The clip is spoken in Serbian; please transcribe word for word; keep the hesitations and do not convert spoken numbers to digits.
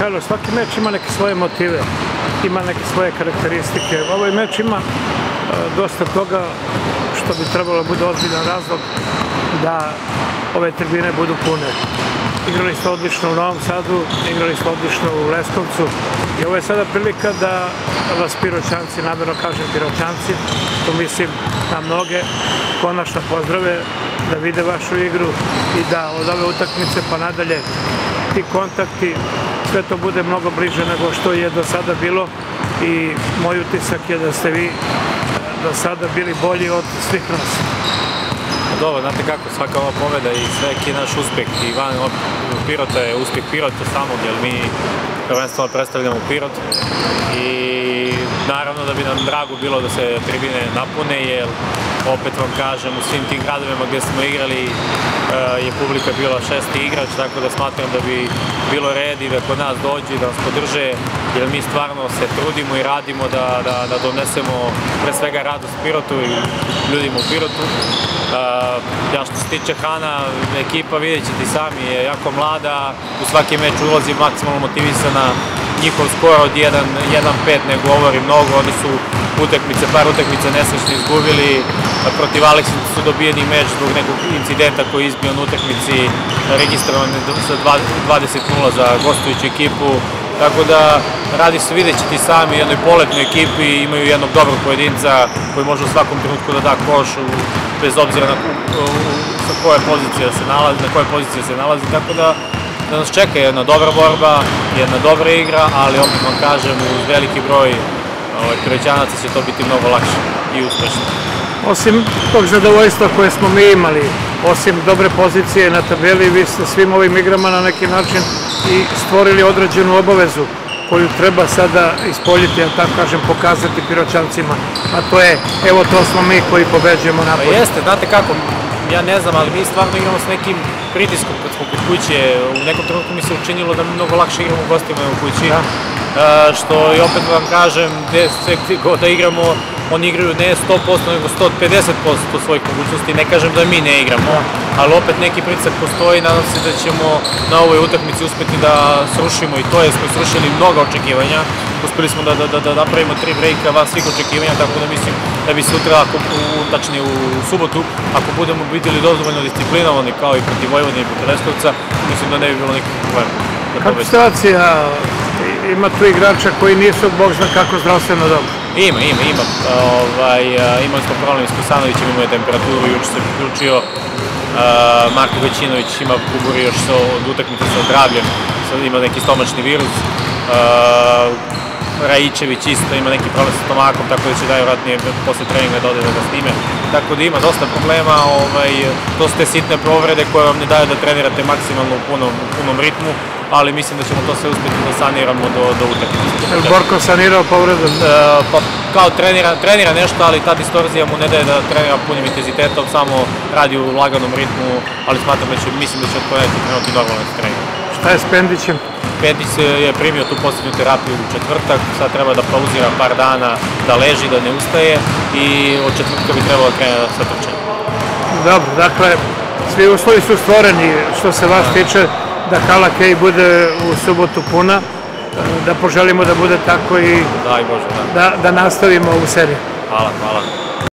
Mihajlo, svaki meč ima neke svoje motive, ima neke svoje karakteristike. Ovaj meč ima dosta toga što bi trebalo bude ozbiljan razlog da ove tribine budu pune. Igrali ste odlično u Novom Sadu, igrali ste odlično u Leskovcu i ovo je sada prilika da vas Piroćanci, namjerno kažem Piroćanci, tu mislim na mnoge, konačno pozdrave, da vide vašu igru i da od ove utakmice pa nadalje ti kontakti, sve to bude mnogo bliže nego što je do sada bilo i moj utisak je da ste vi do sada bili bolji od svih nas. Dobro, znate kako, svaka ova pobjeda i svaki naš uspjeh i van Pirota je uspjeh Pirota samog, jer mi prvenstveno predstavljamo Pirot i naravno da bi nam drago bilo da se tribine napune, jer opet vam kažem, u svim tim gradovima gdje smo igrali je publika bila šesti igrač, tako da smatram da bi bilo red i da kod nas dođe, da nas podrže, jer mi stvarno se trudimo i radimo da donesemo pre svega radost Pirotu i ljudima u Pirotu. Ja što se tiče Hana, ekipa vidjet ćete sami je jako mlada, u svaki meč ulazi maksimalno motivisana, njihov skor od jedan pet ne govori mnogo, oni su utakmice, par utakmice nesrećno izgubili, protiv Aleksina su dobijeni meč zbog nekog incidenta koji je izbio na utakmici, registrovan sa dvadeset nula za gostujuću ekipu, tako da radi se, vidjet ćete sami, jednoj poletnoj ekipi, imaju jednog dobrog pojedinca koji može u svakom trenutku da da koš, bez obzira na koje pozicije se nalazi, na koje pozicije se nalazi, tako da da nas čeka jedna dobra borba, jedna dobra igra, ali opet vam kažem, uz veliki broj Piroćanaca će to biti mnogo lakše i uspešno. Osim tog zadovoljstva koje smo mi imali, osim dobre pozicije na tabeli, vi ste svim ovim igrama na neki način i stvorili određenu obavezu koju treba sada ispoljiti, ja tako kažem, pokazati Piroćancima, a to je, evo to smo mi koji pobeđujemo napolje. Pa jeste, znate kako, ja ne znam, ali mi stvarno igramo s nekim pritiskom kad smo kod kuće, u nekom trenutku mi se učinilo da mi mnogo lakše igramo u gostima u kući, što i opet vam kažem, gdje god da igramo, oni igraju ne sto posto nego sto pedeset posto svojih mogućnosti, ne kažem da mi ne igramo, ali opet neki pritisak postoji, nadam se da ćemo na ovoj utakmici uspjeti da srušimo i to je, smo srušili mnogo očekivanja, uspjeli smo da napravimo tri brejka van svih očekivanja, tako da mislim da bi sutra, tačnije u subotu, ako budemo vidjeli dovoljno disciplinovani kao i protiv Vojvodine i protiv Leskovca, mislim da ne bi bilo nikakvih problema. Kako situacija, ima tu igrača koji nisu, Bog zna kako, zdravstveno dobro? Ima, ima, ima. Imali smo problem s Kosanovićem, imao je temperaturu, juče se priključio. Marko Gaćinović ima kuburi još od utakmice sa zdravljem, ima neki stomačni virus. Rajičević isto ima neki problem sa stomakom, tako da će najvjerojatnije posle treninga da ode da ga snime. Tako da ima dosta problema, to su te sitne povrede koje vam ne daju da trenirate maksimalno u punom ritmu, ali mislim da ćemo to sve uspjeti da saniramo do utakmice. Je li Borko sanirao povredu? Pa kao trenira nešto, ali ta distorzija mu ne daje da trenira punim intenzitetom, samo radi u laganom ritmu, ali smatram da će, mislim da će od ponedjeljka krenuti normalno trening. Šta je s Pendićem? Pendić je primio tu posljednju terapiju u četvrtak, sad treba da pauzira par dana, da leži, da ne ustaje i od četvrtka bi trebalo da krene sa trčanjem. Dobro, dakle, svi uslovi su stvoreni što se vas tiče da hala Kej bude u subotu puna, da poželimo da bude tako i da nastavimo ovu seriju. Hvala, hvala.